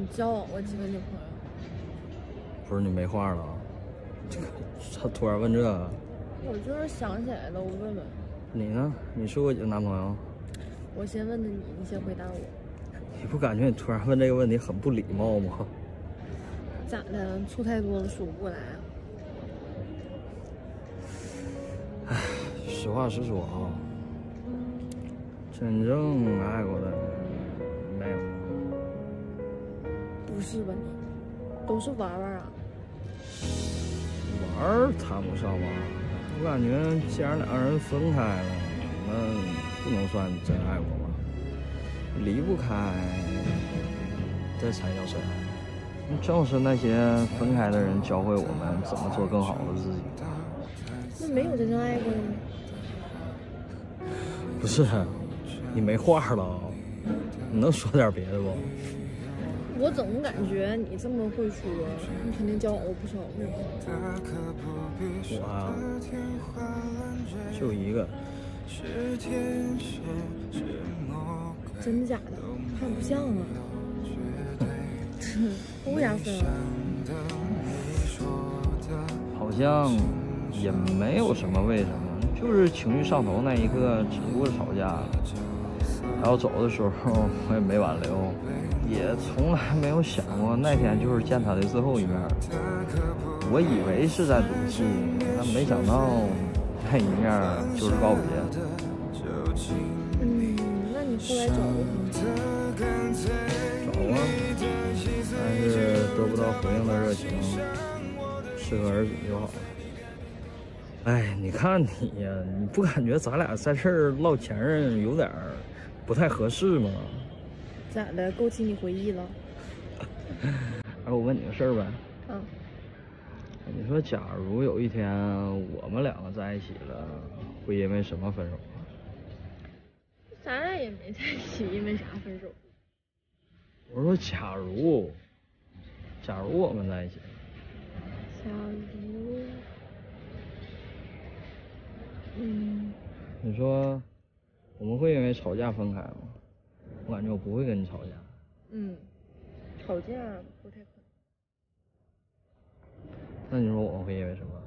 交往过几个女朋友？ 不是你没话了？他突然问这个？ 我就是想起来了，我问问。 你呢？你睡过几个男朋友？ 我先问的你，你先回答我。 你不感觉你突然问这个问题很不礼貌吗？ 咋的？醋太多了数不过来啊？ 唉，实话实说啊，真正爱过的没有。 不是吧你？都是玩玩啊？ 玩儿谈不上吧，我感觉既然两个人分开了，那不能算真爱过吧？离不开，这才叫真爱。正是那些分开的人教会我们怎么做更好的自己。 那没有真正爱过的吗？ 不是，你没话了，你能说点别的不？ 我总感觉你这么会说，你肯定交往过不少女朋友。 我啊，就一个。 真假的？看不像啊。为啥分啊？ 好像也没有什么为什么，就是情绪上头那一刻，只不过是吵架了。然后走的时候我也没挽留，也从来没有想过那天就是见他的最后一面。我以为是在赌气，但没想到那一面就是告别。 那你后来找过他吗？ 找啊，但是得不到回应的热情，适可而止就好了。哎，你看你呀，你不感觉咱俩在这儿唠前任有点不太合适吗？ 咋的？勾起你回忆了？ 哎，我问你个事儿呗。 嗯。 你说，假如有一天我们两个在一起了，会因为什么分手啊？ 咱俩也没在一起，因为啥分手？ 我说，假如我们在一起了。 假如， 你说我们会因为吵架分开吗？我感觉我不会跟你吵架。 吵架不太可能。 那你说我们会因为什么？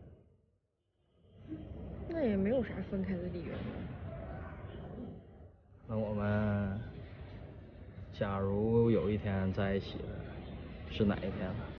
那也没有啥分开的理由。 那我们假如有一天在一起了，是哪一天？